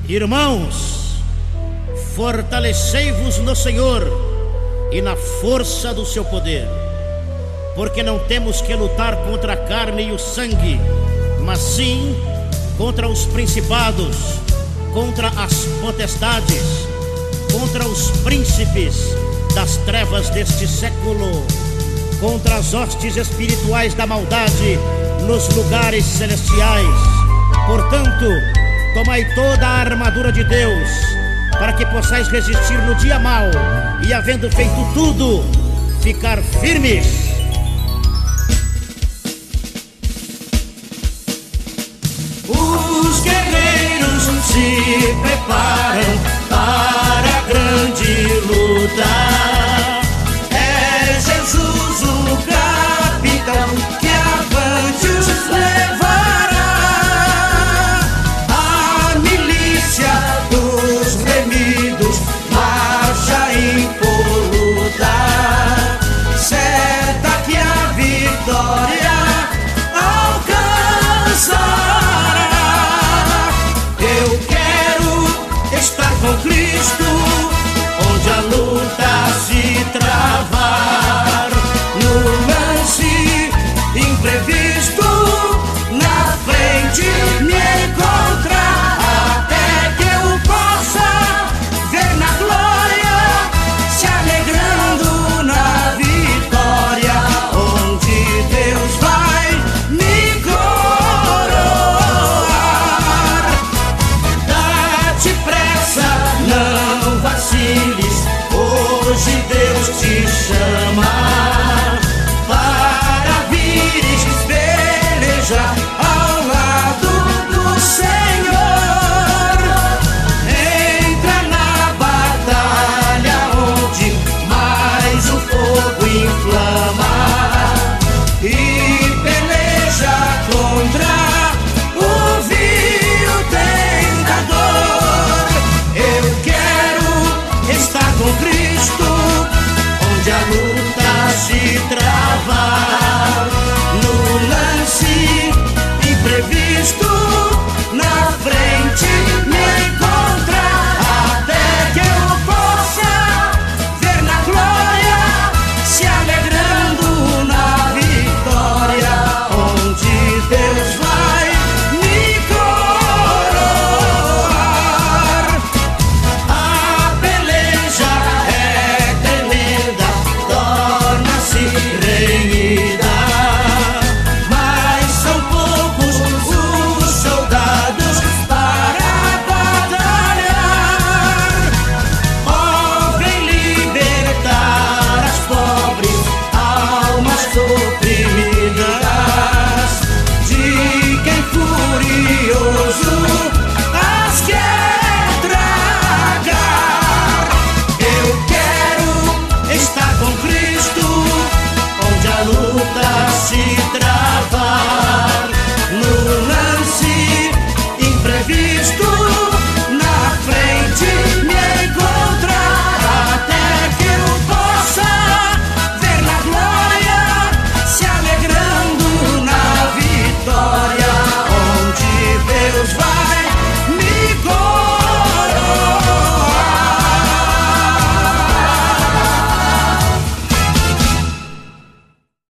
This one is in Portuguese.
Irmãos, fortalecei-vos no Senhor e na força do seu poder, porque não temos que lutar contra a carne e o sangue, mas sim contra os principados, contra as potestades, contra os príncipes das trevas deste século, contra as hostes espirituais da maldade nos lugares celestiais. Portanto, tomai toda a armadura de Deus, para que possais resistir no dia mau e, havendo feito tudo, ficar firmes. Os guerreiros se